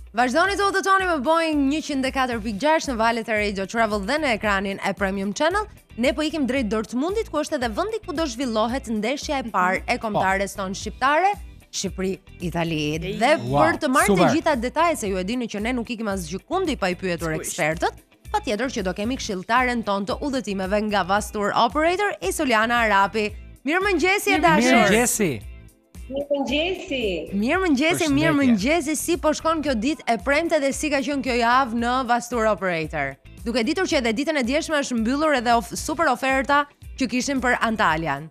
Vazhdoni të udhëtoni me Boeing 104.6 në valët e Radio Travel dhe në ekranin e Premium Channel. Ne po ikim drejt Dortmundit, ku është edhe vendi ku do zhvillohet ndeshja e parë e kombëtares tonë shqiptare, Shqipëri-Itali. Dhe për të marrë të gjitha detajet, se ju e dini që ne nuk ikim asgjë kundi pa i pyetur ekspertët, patjetër që do kemi këshilltaren tonë të udhëtimeve nga VAS Tour Operator, Isuljana Arapi. Mirëmëngjesi e dashur. Mirëmëngjesi, si po shkon kjo ditë e premte dhe si ka qenë kjo javë në VAS Tour Operator? Duke ditur që edhe ditën e djeshme është mbyllur edhe super oferta që kishim për Antalyan.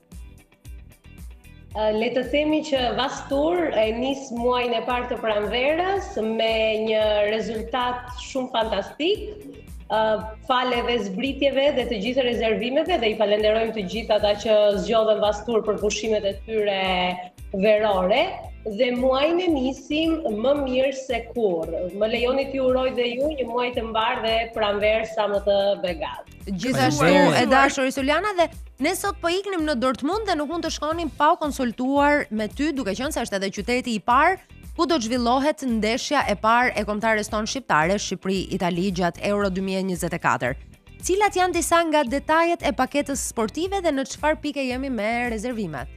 Le të themi që VAS Tour e nis muajin e parë të pranverës me një rezultat shumë fantastik. Fale dhe zbritjeve dhe të gjithë rezervimeve dhe i falenderojmë të gjithë ata që zgjodhen VAS Tour për pushimet e tyre verore dhe muajin e nisim më mirë se kur. Më lejoni t'ju uroj dhe ju një muaj të mbar dhe pranverë sa më të begat. Gjithashtu e dashur Isuljana, dhe ne sot po iknim në Dortmund dhe nuk mund të shkonim pa u konsultuar me ty, duke qenë se është edhe qyteti i parë ku do zhvillohet ndeshja e parë e kombëtares tonë shqiptare, Shqipëri-Itali gjatë Euro 2024. Cilat janë disa nga detajet e paketës sportive dhe në çfarë pike jemi me rezervimet?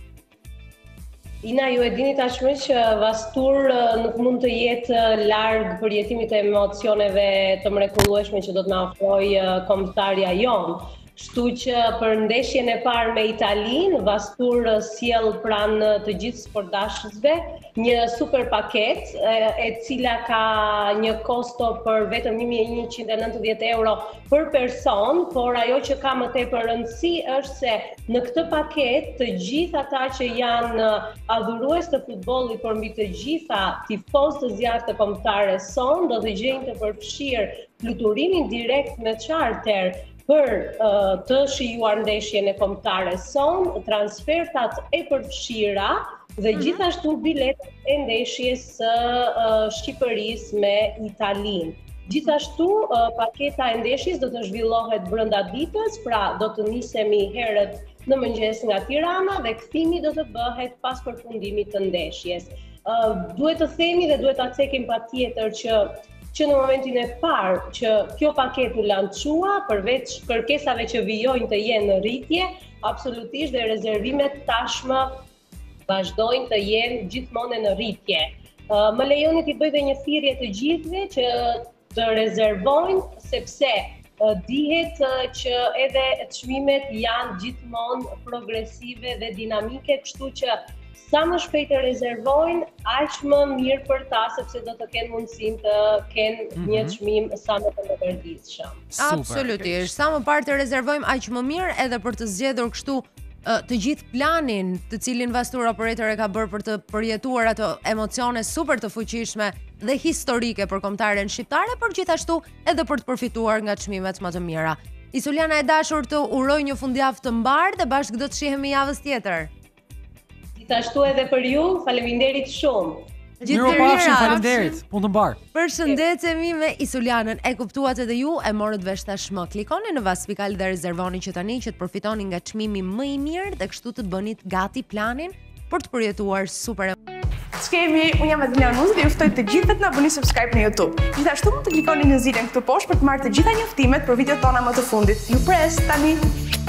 Ina, ju e dini tashmë që VAS Tour nuk mund të jetë larg përjetimit të emocioneve të mrekullueshme që do të na ofrojë kombëtarja jonë. Kështu që për ndeshjen e parë me Italinë, VAS Tour sjell pranë të gjithë sportdashësve një super paket e cila ka një kosto për vetëm 1.190 euro për person, por ajo që ka më tepër rëndësi është se në këtë paket të gjithë ata që janë adhurues të futbollit, por mbi të gjitha tifozë të zjarrt të kombëtares son, do të gjejnë të përfshirë fluturimin direkt me charter për të shijuar ndeshjen e kombëtares son, transfertat e përfshira dhe gjithashtu biletat e ndeshjes së Shqipërisë me Italinë. Gjithashtu paketa e ndeshjes do të zhvillohet brenda ditës, pra do të nisemi herët në mëngjes nga Tirana dhe kthimi do të bëhet pas përfundimit të ndeshjes. Duhet të themi dhe duhet ta cekim patjetër që në momentin e parë që kjo paket u lançua, përveç kërkesave që vijojnë të jenë në rritje, absolutisht dhe rezervimet tashmë vazhdojnë të jenë gjithmonë në rritje. Më lejoni t'i bëj dhe një thirrje të gjithëve që të rezervojnë, sepse dihet që edhe çmimet janë gjithmonë progresive dhe dinamike, kështu që sa më shpejt e rezervojnë, aq më mirë për ta, sepse do të kenë mundësinë të kenë një çmim sa më të mërditshëm. Absolutisht, sa më parë të rezervojmë aq më mirë, edhe për të zgjedhur kështu të gjithë planin të cilin VAS Tour Operator e ka bërë për të përjetuar ato emocione super të fuqishme dhe historike për kombëtaren shqiptare, por gjithashtu edhe për të përfituar nga çmimet më të mira. Isuljana e dashur, të uroj një fundjavë të mbar dhe bashkë do të shihemi javës tjetër. Gjithashtu edhe për ju, faleminderit shumë. Mirupafshim, faleminderit. Punë të mbar. Përshëndetemi me Isuljanën. E kuptuat edhe ju, e morët vesh tashmë. Klikoni në vas.al dhe rezervoni që tani që të përfitoni nga çmimi më i mirë dhe kështu të bënit gati planin për të përjetuar super. Ç'kemi, unë jam Adelina Onuzi dhe ju ftoj të gjithë të na bëni subscribe në YouTube. Gjithashtu mund të klikoni në zilën këtu poshtë për të marrë të gjitha njoftimet për videot tona më të fundit. Ju pres tani.